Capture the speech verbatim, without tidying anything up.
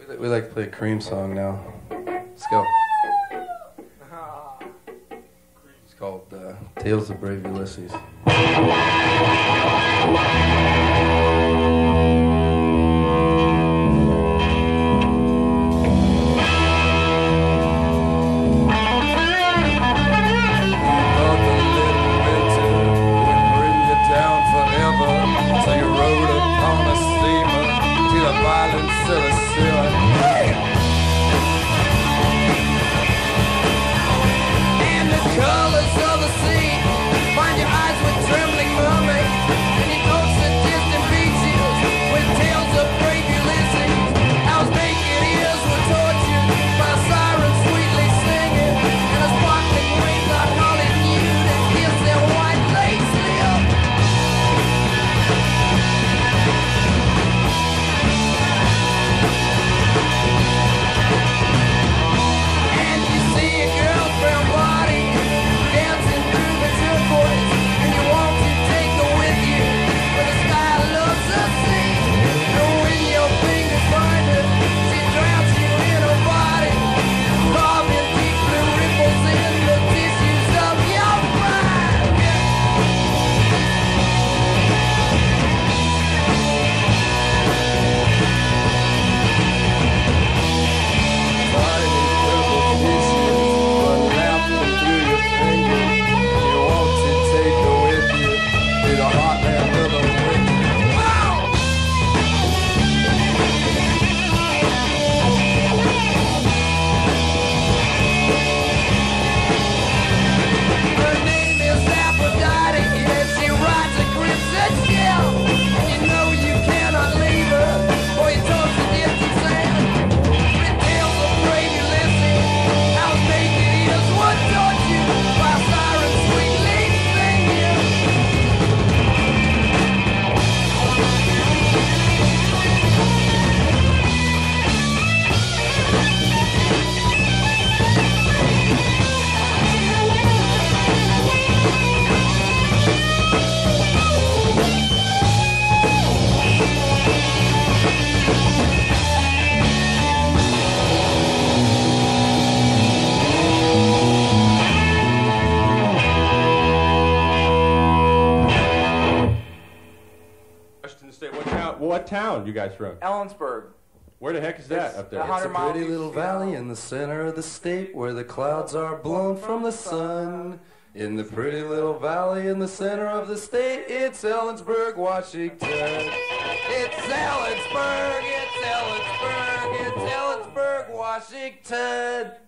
We, we like to play a Cream song now. Let's go. It's called uh, Tales of Brave Ulysses. And the colors of the sea find your eyes with trembling mermaids, and you coast the distant beaches with tales of brave Ulysses. How his naked ears were tortured by a siren sweetly singing, and his sparkling wings are calling you to kiss their white lace lips. And you see a girl's brown body dancing through the turquoise, and you want to take her with you where the sky looks the sea. And when your fingers find her, she drowns you in her body, carving deep blue ripples in the tissues of your mind. Tiny purple kisses run laughing through your fingers. You want to take her with you to the heartland of the winter. Her name is Aphrodite, and she rides a crimson shell. And you know you cannot leave her, or you toss the distant sand. With tales of brave Ulysses, how his naked ears would taunt you by a siren sweetly singing. Washington State. What town? What town you guys from? Ellensburg. Where the heck is that It's up a there? hundred It's a miles pretty east little of valley Seattle. in the center of the state where the clouds are blown from the sun. In the pretty little valley in the center of the state, it's Ellensburg, Washington. It's Ellensburg, it's Ellensburg, it's Ellensburg, Washington.